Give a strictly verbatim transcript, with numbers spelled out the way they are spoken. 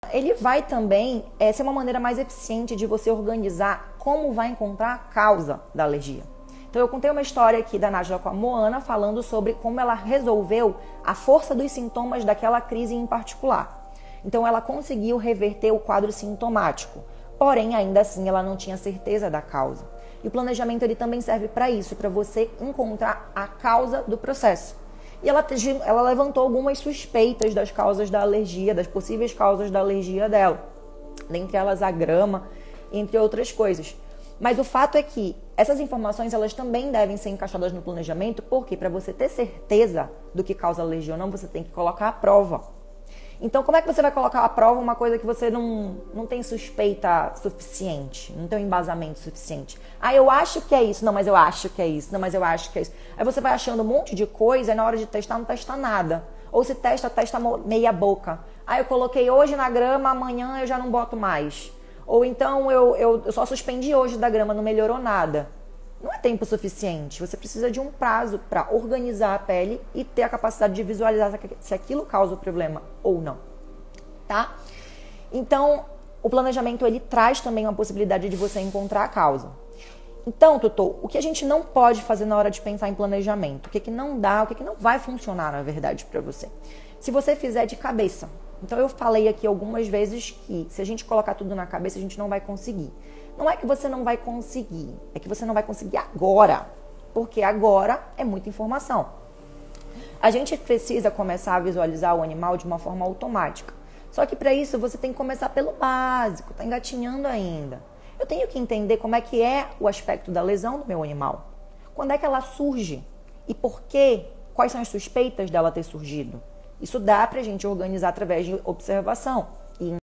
Ele vai também é, ser uma maneira mais eficiente de você organizar como vai encontrar a causa da alergia. Então eu contei uma história aqui da Nájila com a Moana falando sobre como ela resolveu a força dos sintomas daquela crise em particular. Então ela conseguiu reverter o quadro sintomático, porém ainda assim ela não tinha certeza da causa. E o planejamento ele também serve para isso, para você encontrar a causa do processo. E ela, ela levantou algumas suspeitas das causas da alergia, das possíveis causas da alergia dela. Dentre elas a grama, entre outras coisas. Mas o fato é que essas informações elas também devem ser encaixadas no planejamento, porque para você ter certeza do que causa alergia ou não, você tem que colocar a prova. Então, como é que você vai colocar à prova uma coisa que você não, não tem suspeita suficiente, não tem um embasamento suficiente? Ah, eu acho que é isso. Não, mas eu acho que é isso. Não, mas eu acho que é isso. Aí você vai achando um monte de coisa e na hora de testar não testa nada. Ou se testa, testa meia boca. Ah, eu coloquei hoje na grama, amanhã eu já não boto mais. Ou então eu, eu, eu só suspendi hoje da grama, não melhorou nada. Não é tempo suficiente. Você precisa de um prazo para organizar a pele e ter a capacidade de visualizar se aquilo causa o problema ou não, tá? Então, o planejamento ele traz também uma possibilidade de você encontrar a causa. Então, tutor, o que a gente não pode fazer na hora de pensar em planejamento? O que, que não dá, o que, que não vai funcionar, na verdade, para você? Se você fizer de cabeça. Então, eu falei aqui algumas vezes que se a gente colocar tudo na cabeça, a gente não vai conseguir. Não é que você não vai conseguir, é que você não vai conseguir agora, porque agora é muita informação. A gente precisa começar a visualizar o animal de uma forma automática. Só que para isso você tem que começar pelo básico, tá engatinhando ainda. Eu tenho que entender como é que é o aspecto da lesão do meu animal. Quando é que ela surge? E por quê? Quais são as suspeitas dela ter surgido? Isso dá pra gente organizar através de observação.